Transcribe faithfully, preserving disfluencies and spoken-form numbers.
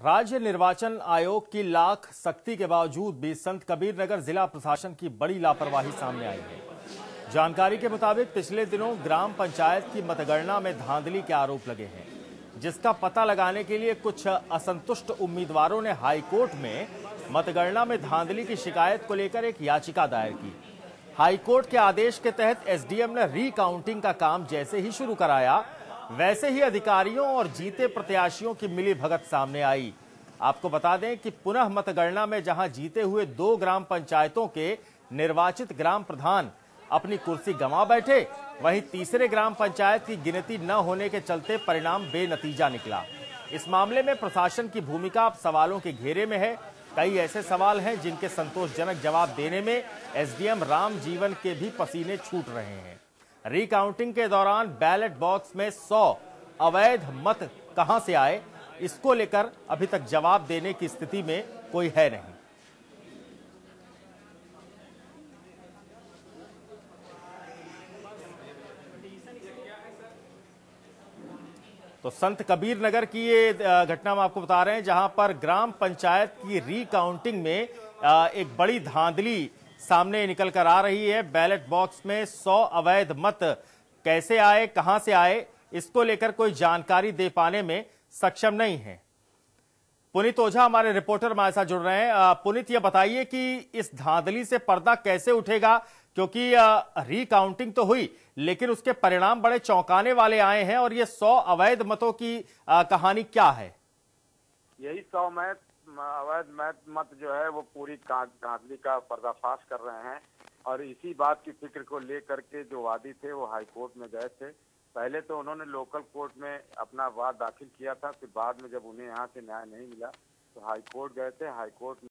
राज्य निर्वाचन आयोग की लाख सख्ती के बावजूद भी संत कबीर नगर जिला प्रशासन की बड़ी लापरवाही सामने आई है। जानकारी के मुताबिक पिछले दिनों ग्राम पंचायत की मतगणना में धांधली के आरोप लगे हैं, जिसका पता लगाने के लिए कुछ असंतुष्ट उम्मीदवारों ने हाईकोर्ट में मतगणना में धांधली की शिकायत को लेकर एक याचिका दायर की। हाईकोर्ट के आदेश के तहत एसडीएम ने रीकाउंटिंग का काम जैसे ही शुरू कराया, वैसे ही अधिकारियों और जीते प्रत्याशियों की मिलीभगत सामने आई। आपको बता दें कि पुनः मतगणना में जहां जीते हुए दो ग्राम पंचायतों के निर्वाचित ग्राम प्रधान अपनी कुर्सी गंवा बैठे, वहीं तीसरे ग्राम पंचायत की गिनती न होने के चलते परिणाम बेनतीजा निकला। इस मामले में प्रशासन की भूमिका अब सवालों के घेरे में है। कई ऐसे सवाल हैं जिनके संतोषजनक जवाब देने में एसडीएम राम जीवन के भी पसीने छूट रहे हैं। रिकाउंटिंग के दौरान बैलेट बॉक्स में सौ अवैध मत कहां से आए, इसको लेकर अभी तक जवाब देने की स्थिति में कोई है नहीं। तो संत कबीर नगर की ये घटना हम आपको बता रहे हैं, जहां पर ग्राम पंचायत की रिकाउंटिंग में एक बड़ी धांधली सामने निकल कर आ रही है। बैलेट बॉक्स में सौ अवैध मत कैसे आए, कहां से आए, इसको लेकर कोई जानकारी दे पाने में सक्षम नहीं है। पुनीत ओझा हमारे रिपोर्टर हमारे साथ जुड़ रहे हैं। पुनीत, ये बताइए कि इस धांधली से पर्दा कैसे उठेगा, क्योंकि रिकाउंटिंग तो हुई लेकिन उसके परिणाम बड़े चौंकाने वाले आए हैं, और ये सौ अवैध मतों की आ, कहानी क्या है? यही सौ मत अवैध मत मत जो है वो पूरी धांधली का पर्दाफाश कर रहे हैं। और इसी बात की फिक्र को लेकर के जो वादी थे वो हाई कोर्ट में गए थे। पहले तो उन्होंने लोकल कोर्ट में अपना वाद दाखिल किया था, फिर बाद में जब उन्हें यहाँ से न्याय नहीं मिला तो हाई कोर्ट गए थे। High court